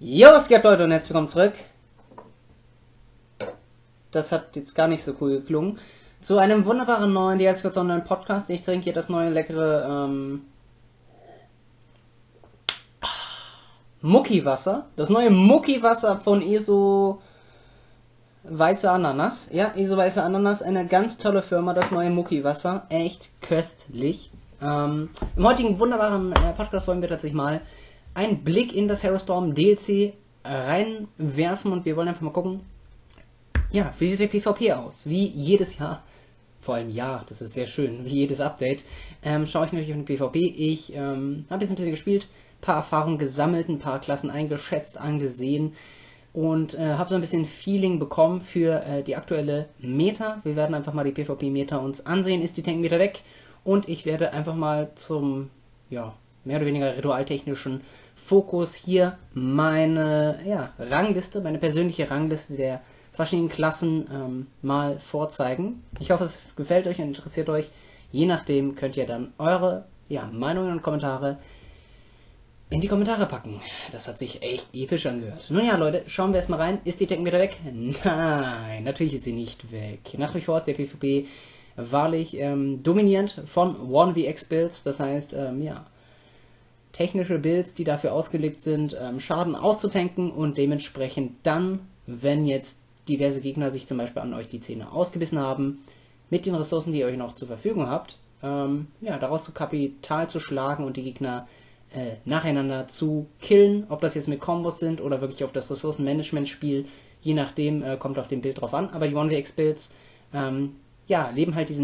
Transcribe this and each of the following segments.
Jo, was geht, Leute, und herzlich willkommen zurück. Das hat jetzt gar nicht so cool geklungen. Zu einem wunderbaren neuen DLSK Online Podcast. Ich trinke hier das neue leckere Muckiwasser. Das neue Muckiwasser von ESO Weiße Ananas. Ja, ESO Weiße Ananas, eine ganz tolle Firma, das neue Muckiwasser. Echt köstlich. Im heutigen wunderbaren Podcast wollen wir tatsächlich mal einen Blick in das Hero Storm DLC reinwerfen und wir wollen einfach mal gucken, ja, wie sieht der PvP aus? Wie jedes Jahr, vor allem ja, das ist sehr schön, wie jedes Update, schaue ich natürlich auf den PvP. Ich habe jetzt ein bisschen gespielt, ein paar Erfahrungen gesammelt, ein paar Klassen eingeschätzt, angesehen und habe so ein bisschen Feeling bekommen für die aktuelle Meta. Wir werden einfach mal die PvP-Meta uns ansehen. Ist die Tank-Meta weg? Und ich werde einfach mal zum, ja, mehr oder weniger ritualtechnischen Fokus hier meine Rangliste, meine persönliche Rangliste der verschiedenen Klassen mal vorzeigen. Ich hoffe, es gefällt euch und interessiert euch. Je nachdem könnt ihr dann eure Meinungen und Kommentare in die Kommentare packen. Das hat sich echt episch angehört. Nun ja, Leute, schauen wir erstmal rein. Ist die Decken wieder weg? Nein, natürlich ist sie nicht weg. Nach wie vor ist der PvP wahrlich dominierend von 1vx-Builds. Das heißt, technische Builds, die dafür ausgelegt sind, Schaden auszutanken und dementsprechend dann, wenn jetzt diverse Gegner sich zum Beispiel an euch die Zähne ausgebissen haben, mit den Ressourcen, die ihr euch noch zur Verfügung habt, daraus zu Kapital zu schlagen und die Gegner nacheinander zu killen, ob das jetzt mit Kombos sind oder wirklich auf das Ressourcenmanagement-Spiel, je nachdem, kommt auf dem Bild drauf an, aber die 1vx-Builds, leben halt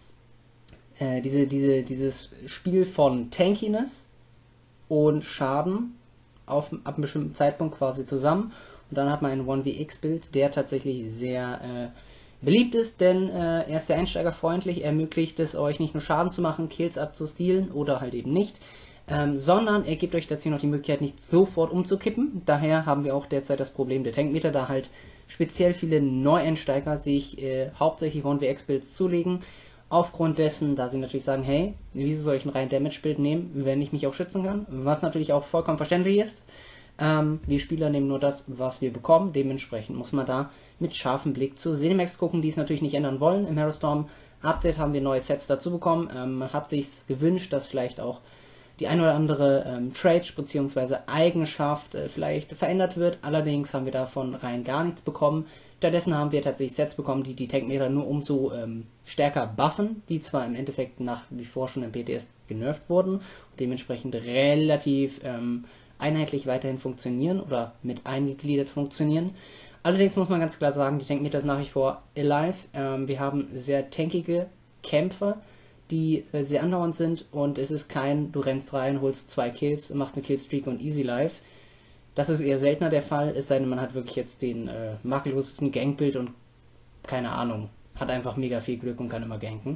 dieses Spiel von Tankiness und Schaden ab einem bestimmten Zeitpunkt quasi zusammen. Und dann hat man ein 1vx-Bild, der tatsächlich sehr beliebt ist, denn er ist sehr einsteigerfreundlich, ermöglicht es euch nicht nur Schaden zu machen, Kills abzustealen oder halt eben nicht, sondern er gibt euch tatsächlich noch die Möglichkeit, nicht sofort umzukippen. Daher haben wir auch derzeit das Problem der Tankmeter, da halt speziell viele Neueinsteiger sich hauptsächlich 1vx-Builds zulegen. Aufgrund dessen, da sie natürlich sagen, hey, wieso soll ich ein rein Damage-Bild nehmen, wenn ich mich auch schützen kann? Was natürlich auch vollkommen verständlich ist. Wir Spieler nehmen nur das, was wir bekommen. Dementsprechend muss man da mit scharfem Blick zu Cinemax gucken, die es natürlich nicht ändern wollen. Im Hero Storm Update haben wir neue Sets dazu bekommen. Man hat sich gewünscht, dass vielleicht auch die ein oder andere Trait bzw. Eigenschaft vielleicht verändert wird. Allerdings haben wir davon rein gar nichts bekommen. Stattdessen haben wir tatsächlich Sets bekommen, die die Tankmeter nur umso stärker buffen, die zwar im Endeffekt nach wie vor schon im PTS genervt wurden und dementsprechend relativ einheitlich weiterhin funktionieren oder mit eingegliedert funktionieren. Allerdings muss man ganz klar sagen, die Tankmeter ist nach wie vor alive. Wir haben sehr tankige Kämpfe, die sehr andauernd sind und es ist kein, du rennst rein, holst 2 Kills, machst eine Killstreak und easy life. Das ist eher seltener der Fall, es sei denn, man hat wirklich jetzt den makellosesten Gankbild und keine Ahnung, hat einfach mega viel Glück und kann immer ganken.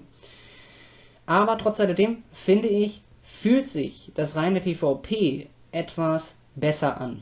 Aber trotz alledem, finde ich, fühlt sich das reine PvP etwas besser an.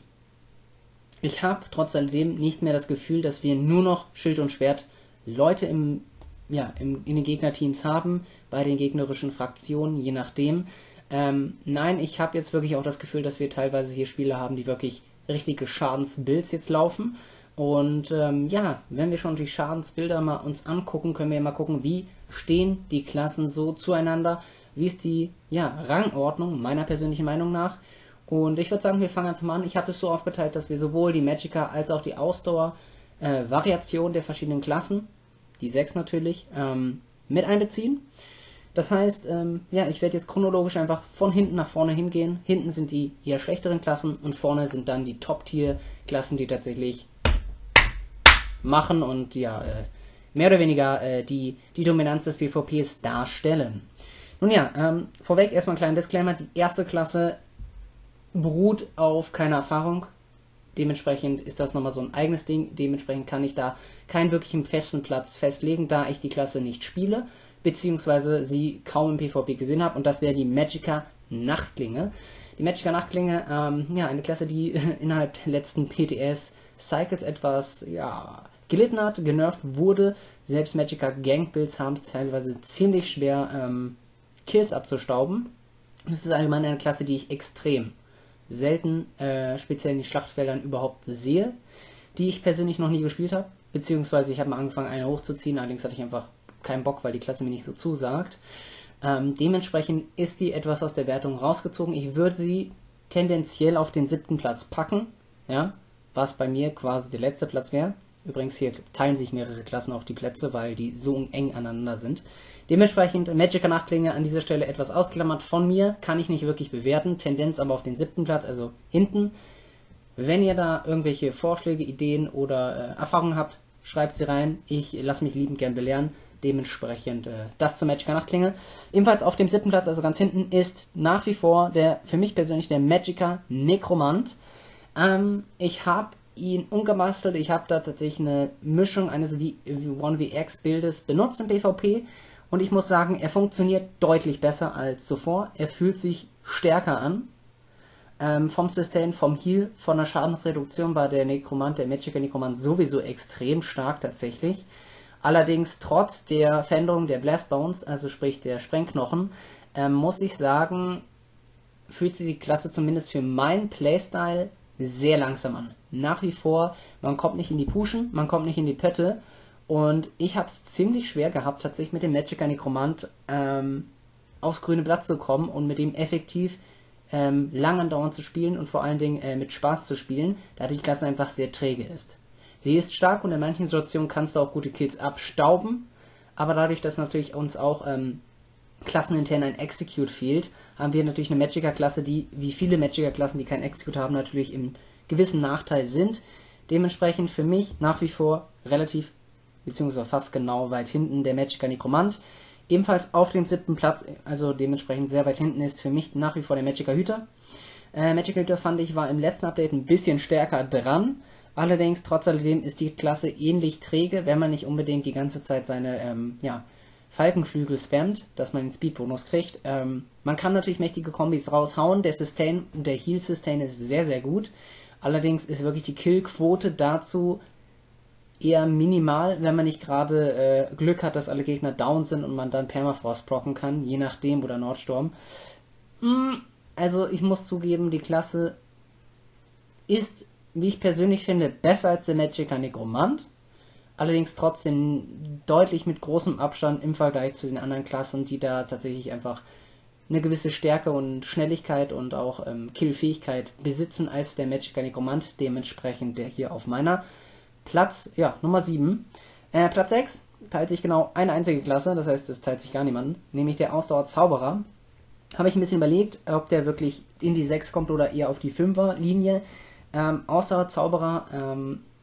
Ich habe trotz alledem nicht mehr das Gefühl, dass wir nur noch Schild und Schwert Leute in den Gegnerteams haben, bei den gegnerischen Fraktionen, je nachdem. Nein, ich habe jetzt wirklich auch das Gefühl, dass wir teilweise hier Spieler haben, die wirklich richtige Schadensbuilds jetzt laufen. Und wenn wir schon die Schadensbilder mal uns angucken, können wir mal gucken, wie stehen die Klassen so zueinander, wie ist die Rangordnung, meiner persönlichen Meinung nach. Und ich würde sagen, wir fangen einfach mal an. Ich habe es so aufgeteilt, dass wir sowohl die Magicka als auch die Ausdauer-Variation der verschiedenen Klassen, die 6 natürlich, mit einbeziehen. Das heißt, ich werde jetzt chronologisch einfach von hinten nach vorne hingehen. Hinten sind die eher schlechteren Klassen und vorne sind dann die Top-Tier-Klassen, die tatsächlich machen und mehr oder weniger die Dominanz des PvPs darstellen. Nun vorweg erstmal ein kleiner Disclaimer. Die erste Klasse beruht auf keiner Erfahrung. Dementsprechend ist das nochmal so ein eigenes Ding. Dementsprechend kann ich da keinen wirklichen festen Platz festlegen, da ich die Klasse nicht spiele, beziehungsweise sie kaum im PvP gesehen habe. Und das wäre die Magicka Nachtklinge. Die Magicka Nachtklinge, eine Klasse, die innerhalb der letzten PTS-Cycles etwas, gelitten hat, genervt wurde. Selbst Magicka Gank-Builds haben es teilweise ziemlich schwer, Kills abzustauben. Das ist allgemein eine Klasse, die ich extrem selten, speziell in den Schlachtfeldern, überhaupt sehe, die ich persönlich noch nie gespielt habe. Beziehungsweise ich habe mal angefangen, eine hochzuziehen, allerdings hatte ich einfach keinen Bock, weil die Klasse mir nicht so zusagt. Dementsprechend ist die etwas aus der Wertung rausgezogen. Ich würde sie tendenziell auf den 7. Platz packen, ja, was bei mir quasi der letzte Platz wäre. Übrigens hier teilen sich mehrere Klassen auch die Plätze, weil die so eng aneinander sind. Dementsprechend Magicka Nachtklinge an dieser Stelle etwas ausklammert von mir, kann ich nicht wirklich bewerten, Tendenz aber auf den 7. Platz, also hinten. Wenn ihr da irgendwelche Vorschläge, Ideen oder Erfahrungen habt, schreibt sie rein. Ich lasse mich liebend gern belehren. Dementsprechend das zur Magicka Nachtklinge. Ebenfalls auf dem 7. Platz, also ganz hinten, ist nach wie vor für mich persönlich der Magicka Necromant. Ich habe ihn umgebastelt. Ich habe da tatsächlich eine Mischung eines 1VX-Bildes benutzt im PvP. Und ich muss sagen, er funktioniert deutlich besser als zuvor. Er fühlt sich stärker an. Vom Sustain, vom Heal, von der Schadensreduktion war der Magicka Necromant sowieso extrem stark tatsächlich. Allerdings trotz der Veränderung der Blast Bones, also sprich der Sprengknochen, muss ich sagen, fühlt sich die Klasse zumindest für meinen Playstyle sehr langsam an. Nach wie vor, man kommt nicht in die Puschen, man kommt nicht in die Pötte und ich habe es ziemlich schwer gehabt, tatsächlich mit dem Magicka Necromant aufs grüne Blatt zu kommen und mit ihm effektiv lang andauernd zu spielen und vor allen Dingen mit Spaß zu spielen, da die Klasse einfach sehr träge ist. Sie ist stark und in manchen Situationen kannst du auch gute Kills abstauben, aber dadurch, dass natürlich uns auch klassenintern ein Execute fehlt, haben wir natürlich eine Magicka-Klasse, die, wie viele Magicka-Klassen, die kein Execute haben, natürlich im gewissen Nachteil sind. Dementsprechend für mich nach wie vor relativ, beziehungsweise fast genau weit hinten der Magicka Necromant. Ebenfalls auf dem 7. Platz, also dementsprechend sehr weit hinten, ist für mich nach wie vor der Magicka Hüter. Magicka Hüter fand ich war im letzten Update ein bisschen stärker dran. Allerdings, trotz alledem ist die Klasse ähnlich träge, wenn man nicht unbedingt die ganze Zeit seine Falkenflügel spammt, dass man den Speedbonus kriegt. Man kann natürlich mächtige Kombis raushauen. Der Sustain und der Heal-Sustain ist sehr, sehr gut. Allerdings ist wirklich die Killquote dazu eher minimal, wenn man nicht gerade Glück hat, dass alle Gegner down sind und man dann Permafrost procken kann, je nachdem, oder Nordsturm. Also ich muss zugeben, die Klasse ist, wie ich persönlich finde, besser als der Magicka Necromant. Allerdings trotzdem deutlich mit großem Abstand im Vergleich zu den anderen Klassen, die da tatsächlich einfach eine gewisse Stärke und Schnelligkeit und auch Killfähigkeit besitzen als der Magicka Necromant. Dementsprechend der hier auf meiner Platz, Nummer 7. Platz 6 teilt sich genau eine einzige Klasse, das heißt, es teilt sich gar niemanden, nämlich der Ausdauer-Zauberer. Habe ich ein bisschen überlegt, ob der wirklich in die 6 kommt oder eher auf die 5er-Linie. Ausdauer-Zauberer,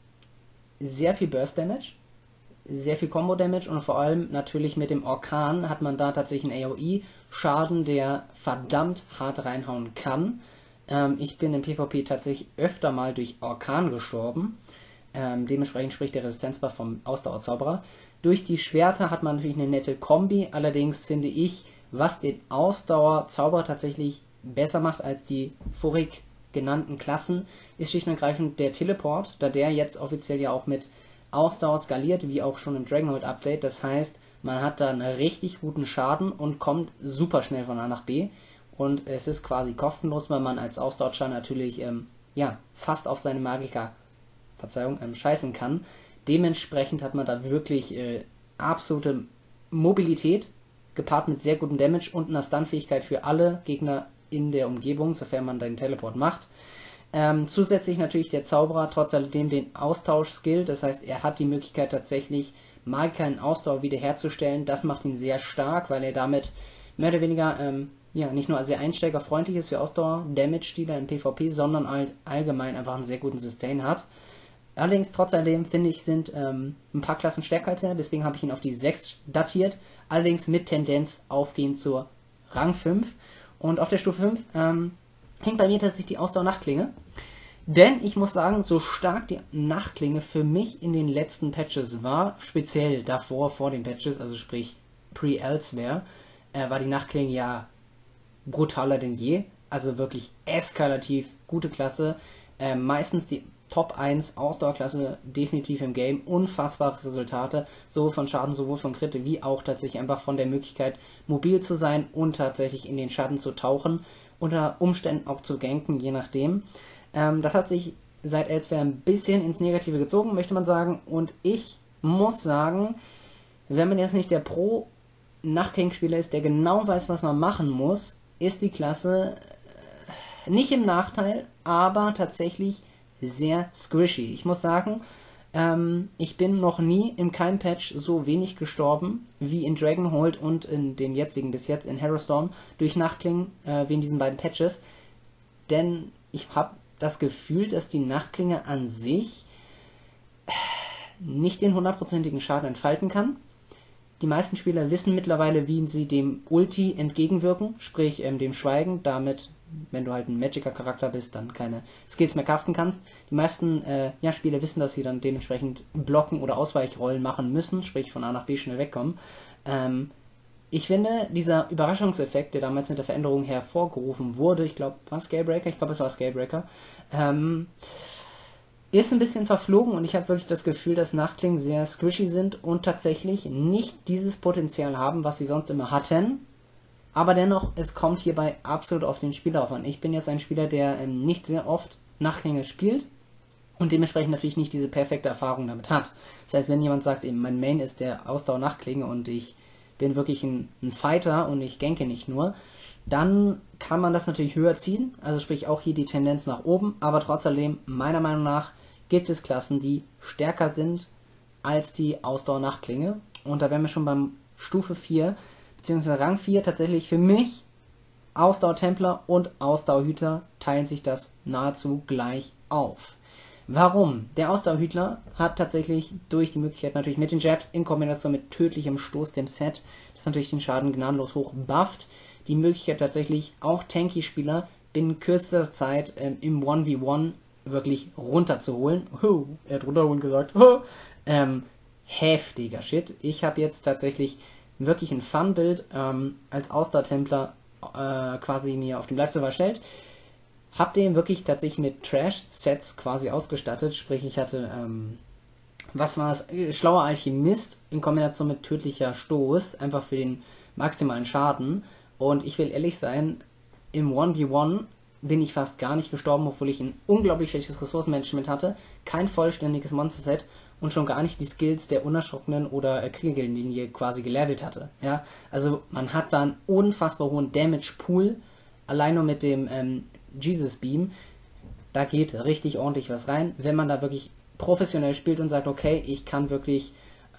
sehr viel Burst Damage, sehr viel Combo Damage und vor allem natürlich mit dem Orkan hat man da tatsächlich einen AOE-Schaden, der verdammt hart reinhauen kann. Ich bin im PvP tatsächlich öfter mal durch Orkan gestorben. Dementsprechend spricht der Resistenzbuff vom Ausdauerzauberer. Durch die Schwerter hat man natürlich eine nette Kombi, allerdings finde ich, was den Ausdauerzauberer tatsächlich besser macht als die vorig genannten Klassen, ist schlicht und ergreifend der Teleport, da der jetzt offiziell ja auch mit Ausdauer skaliert, wie auch schon im Dragonholt Update. Das heißt, man hat da einen richtig guten Schaden und kommt super schnell von A nach B. Und es ist quasi kostenlos, weil man als Ausdauerscher natürlich fast auf seine Magicka scheißen kann. Dementsprechend hat man da wirklich absolute Mobilität, gepaart mit sehr gutem Damage und einer Stun-Fähigkeit für alle Gegner in der Umgebung, sofern man den Teleport macht. Zusätzlich natürlich der Zauberer trotz alledem den Austausch-Skill, das heißt, er hat die Möglichkeit tatsächlich Magicka in Ausdauer wiederherzustellen. Das macht ihn sehr stark, weil er damit mehr oder weniger nicht nur sehr einsteigerfreundlich ist für Ausdauer-Damage-Dealer im PvP, sondern halt allgemein einfach einen sehr guten Sustain hat. Allerdings, trotz alledem, finde ich, sind ein paar Klassen stärker als er, deswegen habe ich ihn auf die 6 datiert, allerdings mit Tendenz aufgehend zur Rang 5. Und auf der Stufe 5 hängt bei mir tatsächlich die Ausdauer-Nachtklinge. Denn ich muss sagen, so stark die Nachtklinge für mich in den letzten Patches war, speziell davor, vor den Patches, also sprich Pre-Elsewhere, war die Nachtklinge ja brutaler denn je. Also wirklich eskalativ gute Klasse. Meistens die Top 1 Ausdauerklasse definitiv im Game. Unfassbare Resultate, sowohl von Schaden, sowohl von Kritte, wie auch tatsächlich einfach von der Möglichkeit, mobil zu sein und tatsächlich in den Schatten zu tauchen. unter Umständen auch zu ganken, je nachdem. Das hat sich seit Elsewhere ein bisschen ins Negative gezogen, möchte man sagen. Und ich muss sagen, wenn man jetzt nicht der Pro-Nachtking-Spieler ist, der genau weiß, was man machen muss, ist die Klasse nicht im Nachteil, aber tatsächlich sehr squishy. Ich muss sagen, ich bin noch nie in keinem Patch so wenig gestorben wie in Dragonhold und in dem jetzigen bis jetzt in Harrowstorm durch Nachtklingen wie in diesen beiden Patches. Denn ich habe das Gefühl, dass die Nachtklinge an sich nicht den hundertprozentigen Schaden entfalten kann. Die meisten Spieler wissen mittlerweile, wie sie dem Ulti entgegenwirken, sprich dem Schweigen, damit, wenn du halt ein Magicka-Charakter bist, dann keine Skills mehr casten kannst. Die meisten Spieler wissen, dass sie dann dementsprechend Blocken oder Ausweichrollen machen müssen, sprich von A nach B schnell wegkommen. Ich finde, dieser Überraschungseffekt, der damals mit der Veränderung hervorgerufen wurde, ich glaube, war es Scalebreaker? Ich glaube, es war Scalebreaker, ist ein bisschen verflogen und ich habe wirklich das Gefühl, dass Nachtklingen sehr squishy sind und tatsächlich nicht dieses Potenzial haben, was sie sonst immer hatten. Aber dennoch, es kommt hierbei absolut auf den Spieler auf an. Ich bin jetzt ein Spieler, der nicht sehr oft Nachtklingen spielt und dementsprechend natürlich nicht diese perfekte Erfahrung damit hat. Das heißt, wenn jemand sagt, eben mein Main ist der Ausdauer-Nachtklinge und ich bin wirklich ein Fighter und ich ganke nicht nur, dann kann man das natürlich höher ziehen, also sprich auch hier die Tendenz nach oben, aber trotzdem, meiner Meinung nach, gibt es Klassen, die stärker sind als die Ausdauer-Nachtklinge. Und da wären wir schon beim Stufe 4, beziehungsweise Rang 4, tatsächlich für mich Ausdauer-Templer und Ausdauerhüter teilen sich das nahezu gleich auf. Warum? Der Ausdauerhütler hat tatsächlich durch die Möglichkeit natürlich mit den Jabs in Kombination mit tödlichem Stoß, dem Set, das natürlich den Schaden gnadenlos hoch bufft, die Möglichkeit tatsächlich auch Tanky-Spieler binnen kürzester Zeit im 1v1 wirklich runterzuholen. Er hat runterholen gesagt. Heftiger Shit. Ich habe jetzt tatsächlich wirklich ein Fun-Bild als Ausdauer-Templer quasi mir auf dem Live-Server erstellt. Hab den wirklich tatsächlich mit Trash-Sets quasi ausgestattet. Sprich, ich hatte, was war es? Schlauer Alchemist in Kombination mit tödlicher Stoß. Einfach für den maximalen Schaden. Und ich will ehrlich sein, im 1v1 bin ich fast gar nicht gestorben, obwohl ich ein unglaublich schlechtes Ressourcenmanagement hatte. Kein vollständiges Monster-Set und schon gar nicht die Skills der unerschrockenen oder Kriegergildenlinie quasi gelevelt hatte. Ja? Also man hat da einen unfassbar hohen Damage-Pool, allein nur mit dem Jesus Beam. Da geht richtig ordentlich was rein, wenn man da wirklich professionell spielt und sagt, okay, ich kann wirklich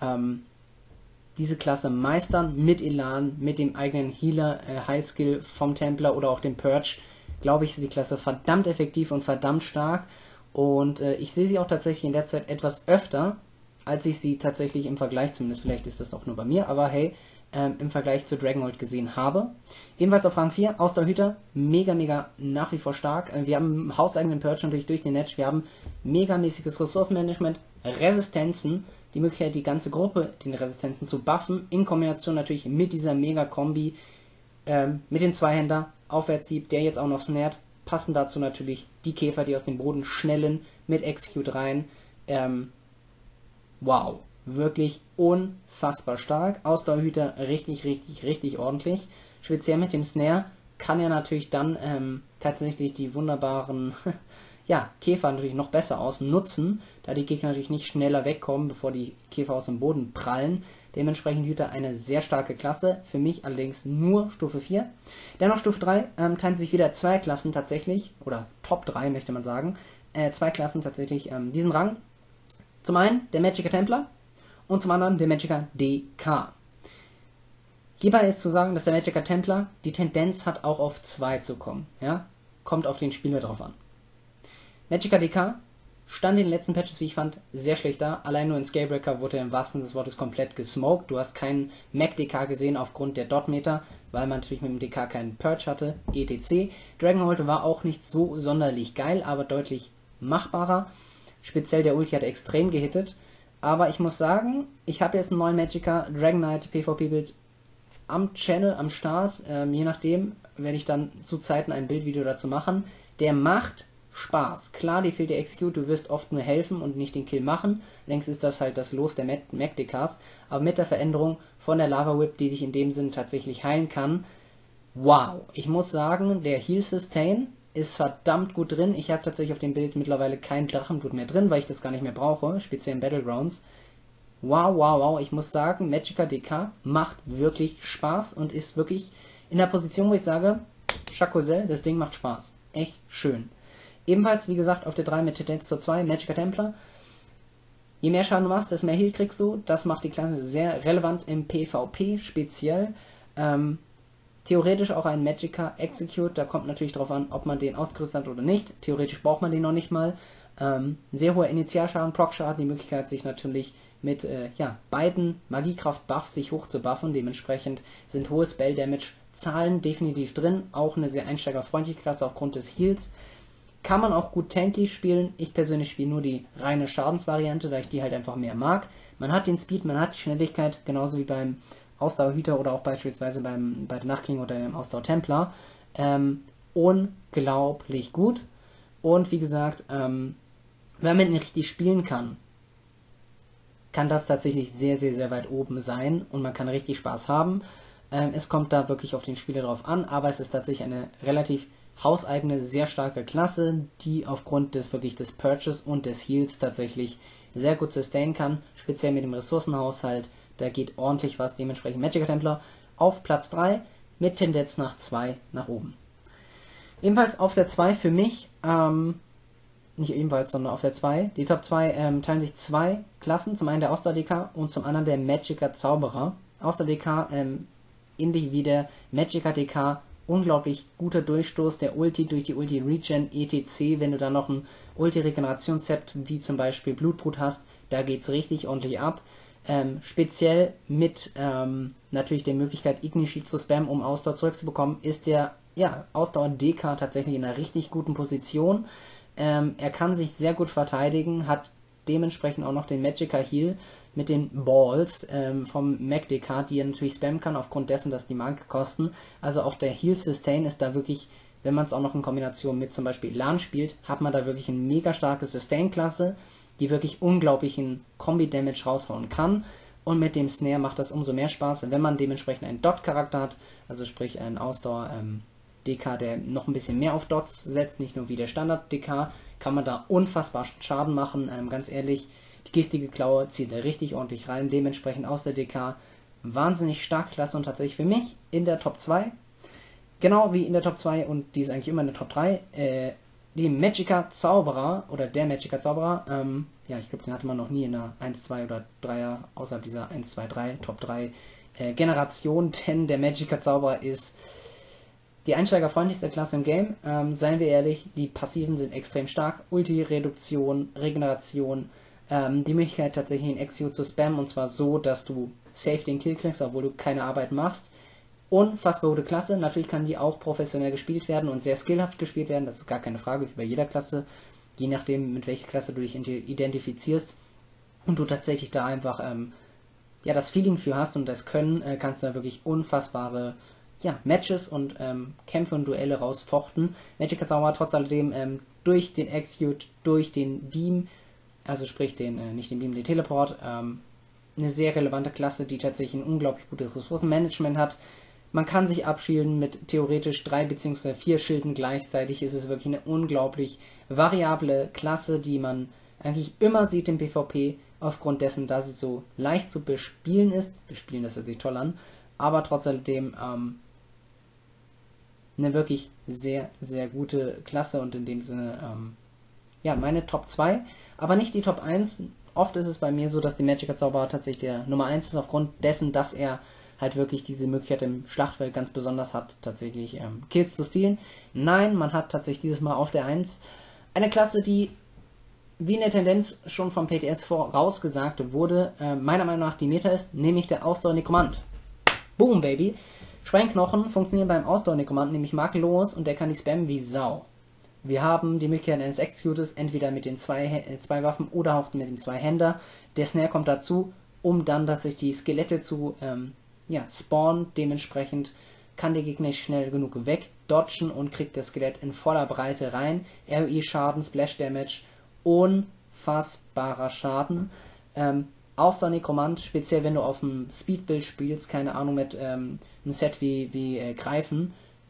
diese Klasse meistern mit Elan, mit dem eigenen Healer, Heilskill vom Templar oder auch dem Purge, glaube ich, ist die Klasse verdammt effektiv und verdammt stark. Und ich sehe sie auch tatsächlich in der Zeit etwas öfter, als ich sie tatsächlich im Vergleich, zumindest vielleicht ist das doch nur bei mir, aber hey, im Vergleich zu Dragonhold gesehen habe. Ebenfalls auf Rang 4, Ausdauerhüter, mega nach wie vor stark. Wir haben hauseigenen Purge natürlich durch den Edge, wir haben megamäßiges Ressourcenmanagement, Resistenzen, die Möglichkeit, die ganze Gruppe den Resistenzen zu buffen, in Kombination natürlich mit dieser Mega-Kombi, mit dem Zweihänder, Aufwärtshieb, der jetzt auch noch snared, passen dazu natürlich die Käfer, die aus dem Boden schnellen, mit Execute rein. Wow, wirklich unfassbar stark. Ausdauerhüter richtig ordentlich. Speziell mit dem Snare kann er natürlich dann tatsächlich die wunderbaren Käfer natürlich noch besser ausnutzen, da die Gegner natürlich nicht schneller wegkommen, bevor die Käfer aus dem Boden prallen. Dementsprechend Hüter eine sehr starke Klasse, für mich allerdings nur Stufe 4. Dennoch Stufe 3 teilen sich wieder zwei Klassen tatsächlich, oder Top 3 möchte man sagen, zwei Klassen tatsächlich diesen Rang. Zum einen der Magicka Templar und zum anderen der Magicka DK. Hierbei ist zu sagen, dass der Magicka Templar die Tendenz hat, auch auf 2 zu kommen. Ja? Kommt auf den Spieler drauf an. Magicka DK stand in den letzten Patches, wie ich fand, sehr schlecht da. Allein nur in Scalebreaker wurde er im wahrsten Sinne des Wortes komplett gesmoked. Du hast keinen Mag-DK gesehen aufgrund der Dot-Meter, weil man natürlich mit dem DK keinen Purge hatte, etc. Dragonhold war auch nicht so sonderlich geil, aber deutlich machbarer. Speziell der Ulti hat extrem gehittet. Aber ich muss sagen, ich habe jetzt einen neuen Magicka Dragon Knight PvP-Bild am Channel, am Start. Je nachdem werde ich dann zu Zeiten ein Bildvideo dazu machen. Der macht Spaß. Klar, dir fehlt der Execute, du wirst oft nur helfen und nicht den Kill machen. Längst ist das halt das Los der Mag-DKs. Aber mit der Veränderung von der Lava Whip, die dich in dem Sinn tatsächlich heilen kann, wow. Ich muss sagen, der Heal Sustain ist verdammt gut drin. Ich habe tatsächlich auf dem Bild mittlerweile kein Drachenblut mehr drin, weil ich das gar nicht mehr brauche, speziell in Battlegrounds. Wow, wow, wow. Ich muss sagen, Magicka DK macht wirklich Spaß und ist wirklich in der Position, wo ich sage, Chacosel, das Ding macht Spaß. Echt schön. Ebenfalls, wie gesagt, auf der 3 mit Tendenz zur 2, Magicka Templar. Je mehr Schaden du machst, desto mehr Heal kriegst du. Das macht die Klasse sehr relevant im PvP speziell. Theoretisch auch ein Magicka Execute, da kommt natürlich drauf an, ob man den ausgerüstet hat oder nicht. Theoretisch braucht man den noch nicht mal. Sehr hoher Initialschaden, Proc-Schaden, die Möglichkeit sich natürlich mit beiden Magiekraft-Buffs sich hoch zu buffen. Dementsprechend sind hohe Spell-Damage-Zahlen definitiv drin. Auch eine sehr einsteigerfreundliche Klasse aufgrund des Heals. Kann man auch gut tanky spielen. Ich persönlich spiele nur die reine Schadensvariante, da ich die halt einfach mehr mag. Man hat den Speed, man hat die Schnelligkeit, genauso wie beim Ausdauerhüter oder auch beispielsweise bei der Nachtking oder dem Ausdauer-Templar. Unglaublich gut. Und wie gesagt, wenn man ihn richtig spielen kann das tatsächlich sehr, sehr, sehr weit oben sein und man kann richtig Spaß haben. Es kommt da wirklich auf den Spieler drauf an, aber es ist tatsächlich eine relativ hauseigene, sehr starke Klasse, die aufgrund des Purchase und des Heals tatsächlich sehr gut sustain kann, speziell mit dem Ressourcenhaushalt. Da geht ordentlich was, dementsprechend Magicka Templar auf Platz 3 mit Tendenz nach 2 nach oben. Ebenfalls auf der 2 für mich, nicht ebenfalls, sondern auf der 2, die Top 2 teilen sich zwei Klassen, zum einen der Ausdauer-DK und zum anderen der Magicka Zauberer. Ausdauer-DK, ähnlich wie der Magicka DK, unglaublich guter Durchstoß der Ulti durch die Ulti Regen etc. Wenn du da noch ein Ulti-Regenerationsset wie zum Beispiel Blutbrut hast, da geht's richtig ordentlich ab. Speziell mit natürlich der Möglichkeit Ignishi zu spammen, um Ausdauer zurückzubekommen, ist der Ausdauer-DK tatsächlich in einer richtig guten Position. Er kann sich sehr gut verteidigen, hat dementsprechend auch noch den Magicka Heal mit den Balls vom Mag DK, die er natürlich spammen kann, aufgrund dessen, dass die Marke kosten. Also auch der Heal Sustain ist da wirklich, wenn man es auch noch in Kombination mit zum Beispiel Elan spielt, hat man da wirklich eine mega starke Sustain-Klasse, die wirklich unglaublichen Kombi-Damage raushauen kann. Und mit dem Snare macht das umso mehr Spaß, wenn man dementsprechend einen Dot-Charakter hat, also sprich einen Ausdauer-DK, der noch ein bisschen mehr auf Dots setzt, nicht nur wie der Standard-DK, kann man da unfassbar Schaden machen. Ganz ehrlich, die giftige Klaue zieht da richtig ordentlich rein, dementsprechend aus der DK wahnsinnig stark Klasse und tatsächlich für mich in der Top 2, genau wie in der Top 2 und die ist eigentlich immer in der Top 3, die Magicka Zauberer oder der Magicka Zauberer, ich glaube, den hatte man noch nie in der 1, 2 oder 3er, außerhalb dieser 1, 2, 3, Top 3 Generation, denn der Magicka Zauberer ist die einsteigerfreundlichste Klasse im Game. Seien wir ehrlich, die Passiven sind extrem stark. Ulti, Reduktion, Regeneration, die Möglichkeit tatsächlich in Execute zu spammen und zwar so, dass du safe den Kill kriegst, obwohl du keine Arbeit machst. Unfassbar gute Klasse. Natürlich kann die auch professionell gespielt werden und sehr skillhaft gespielt werden. Das ist gar keine Frage, wie bei jeder Klasse. Je nachdem, mit welcher Klasse du dich identifizierst und du tatsächlich da einfach das Feeling für hast und das Können, kannst du da wirklich unfassbare Matches und Kämpfe und Duelle rausfochten. Magicka Zauberer trotz alledem durch den Execute, durch den Beam, also sprich nicht den Beam, den Teleport, eine sehr relevante Klasse, die tatsächlich ein unglaublich gutes Ressourcenmanagement hat. Man kann sich abschielden mit theoretisch 3 bzw. 4 Schilden gleichzeitig. Es ist wirklich eine unglaublich variable Klasse, die man eigentlich immer sieht im PvP, aufgrund dessen, dass sie so leicht zu bespielen ist. Bespielen, das hört sich toll an, aber trotz alledem eine wirklich sehr, sehr gute Klasse und in dem Sinne, meine Top 2, aber nicht die Top 1. Oft ist es bei mir so, dass die Magicka Zauberer tatsächlich der Nummer 1 ist, aufgrund dessen, dass er halt wirklich diese Möglichkeit im Schlachtfeld ganz besonders hat, tatsächlich Kills zu stehlen. Nein, man hat tatsächlich dieses Mal auf der 1 eine Klasse, die wie in der Tendenz schon vom PTS vorausgesagt wurde, meiner Meinung nach die Meta ist, nämlich der Ausdauer-Nekromant. Boom, Baby! Schweinknochen funktionieren beim Ausdauer-Nekromanten nämlich makellos und der kann die spammen wie Sau. Wir haben die Möglichkeit eines Executors, entweder mit den zwei Waffen oder auch mit dem Zweihänder. Der Snare kommt dazu, um dann tatsächlich die Skelette zu spawnen. Dementsprechend kann der Gegner schnell genug wegdodgen und kriegt das Skelett in voller Breite rein. ROI-Schaden, Splash-Damage, unfassbarer Schaden. Außer Nekromant, speziell wenn du auf dem Speedbuild spielst, keine Ahnung, mit einem Set wie Greifen,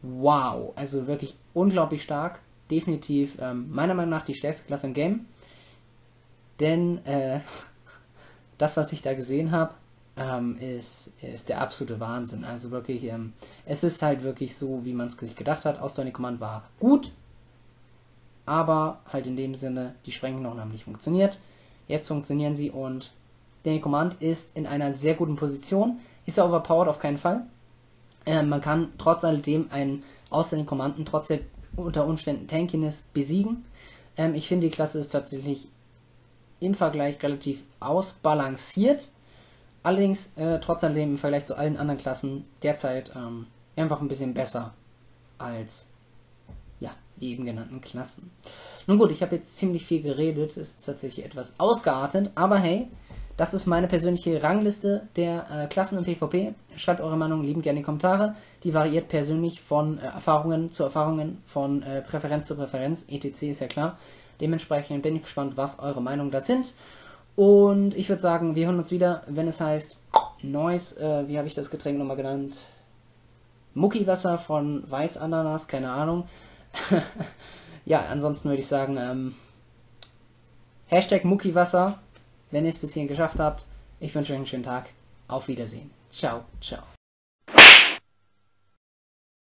wow, also wirklich unglaublich stark. Definitiv meiner Meinung nach die stärkste Klasse im Game. Denn das, was ich da gesehen habe, ist der absolute Wahnsinn. Also wirklich, es ist halt wirklich so, wie man es sich gedacht hat. Ausdauer Command war gut, aber halt in dem Sinne, die Sprengknochen haben nicht funktioniert. Jetzt funktionieren sie und der Command ist in einer sehr guten Position. Ist er overpowered? Auf keinen Fall. Man kann trotz alledem einen ausländischen Kommanden trotzdem unter Umständen Tankiness besiegen. Ich finde, die Klasse ist tatsächlich im Vergleich relativ ausbalanciert. Allerdings trotz alledem im Vergleich zu allen anderen Klassen derzeit einfach ein bisschen besser als ja, die eben genannten Klassen. Nun gut, ich habe jetzt ziemlich viel geredet, ist tatsächlich etwas ausgeartet, aber hey, das ist meine persönliche Rangliste der Klassen im PvP. Schreibt eure Meinung liebend gerne in die Kommentare. Die variiert persönlich von Erfahrungen zu Erfahrungen, von Präferenz zu Präferenz, etc. ist ja klar. Dementsprechend bin ich gespannt, was eure Meinungen da sind. Und ich würde sagen, wir hören uns wieder, wenn es heißt Noise, wie habe ich das Getränk nochmal genannt? Muckiwasser von Weißananas, keine Ahnung. Ja, ansonsten würde ich sagen, Hashtag Muckiwasser, wenn ihr es bis hierhin geschafft habt. Ich wünsche euch einen schönen Tag. Auf Wiedersehen. Ciao, ciao.